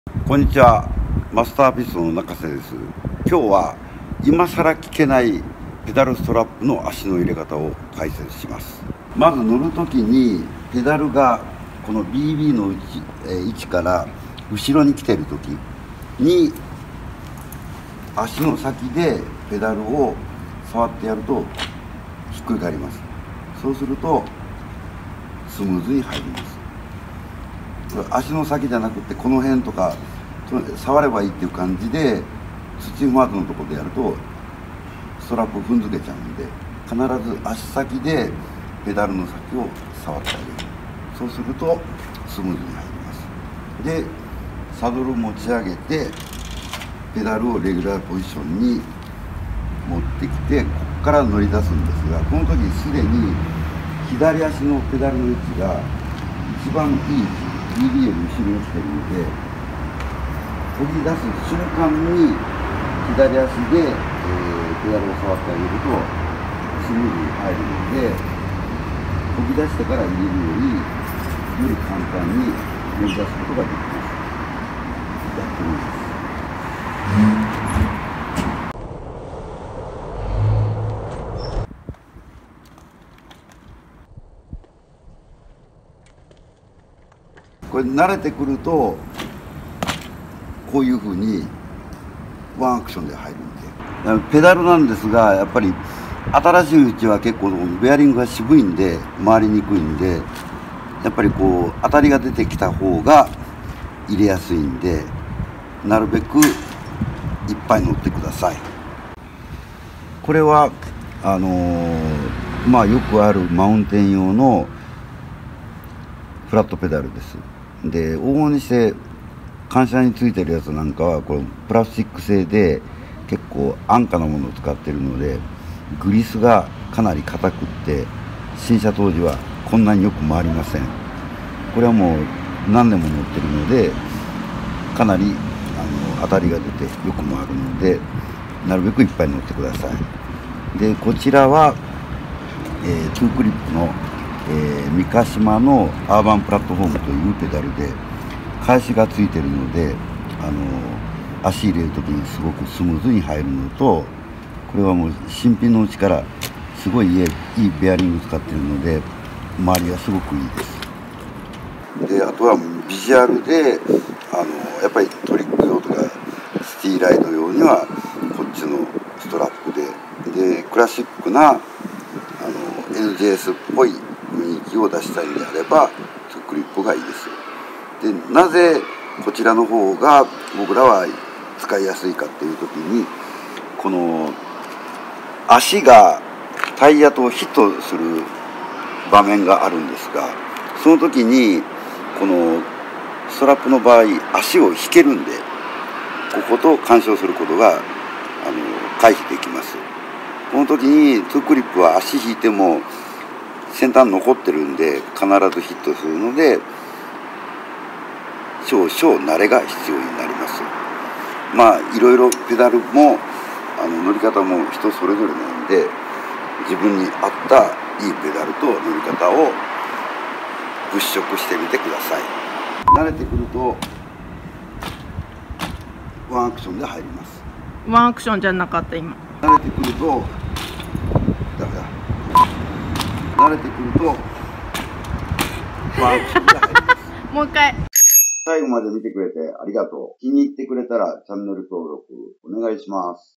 こんにちは、マスターピストンの中瀬です。今日は今更聞けないペダルストラップの足の入れ方を解説します。まず乗るときにペダルがこの BB の位置から後ろに来ているときに足の先でペダルを触ってやるとひっくり返ります。そうするとスムーズに入ります。足の先じゃなくてこの辺とか触ればいいっていう感じで土踏まずのところでやるとストラップ踏んづけちゃうんで、必ず足先でペダルの先を触ってあげる。そうするとスムーズに入ります。でサドルを持ち上げてペダルをレギュラーポジションに持ってきて、ここから乗り出すんですが、この時すでに左足のペダルの位置が一番いい位置、BB より後ろに来てるので、漕ぎ出す瞬間に左足で、ペダルを触ってあげるとスムーズに入るので、漕ぎ出してから入れるより簡単に乗り出すことができます。やってみます。これ慣れてくるとこういうふうにワンアクションで入るんで、ペダルなんですが、やっぱり新しいうちは結構ベアリングが渋いんで回りにくいんで、やっぱりこう当たりが出てきた方が入れやすいんで、なるべくいっぱい乗ってください。これはよくあるマウンテン用のフラットペダルです。で、往々にして感車についてるやつなんかはこれプラスチック製で結構安価なものを使ってるので、グリスがかなり硬くって新車当時はこんなによく回りません。これはもう何年も乗ってるのでかなり当たりが出てよく回るので、なるべくいっぱい乗ってください。でこちらは、トゥークリップの三ヶ島のアーバンプラットフォームというペダルで返しがついてるので、足入れる時にすごくスムーズに入るのと、これはもう新品のうちからすごいいいベアリング使ってるので周りがすごくいいです。であとはビジュアルでやっぱりトリック用とかシティライド用にはこっちのストラップでクラシックなNJS っぽい雰囲気を出したいんであればトゥークリップがいいです。でなぜこちらの方が僕らは使いやすいかっていう時に、この足がタイヤとヒットする場面があるんですが、その時にこのストラップの場合足を引けるんで、ここと干渉することが回避できます。この時にトゥークリップは足引いても先端残ってるんで必ずヒットするので、少々慣れが必要になります。いろいろペダルも乗り方も人それぞれなんで、自分に合ったいいペダルと乗り方を物色してみてください。慣れてくるとワンアクションで入ります。 ワンアクションじゃなかった。今慣れてくるとダメだ。慣れてくるとワンアクションで入ります。 もう一回。 最後まで見てくれてありがとう。気に入ってくれたらチャンネル登録お願いします。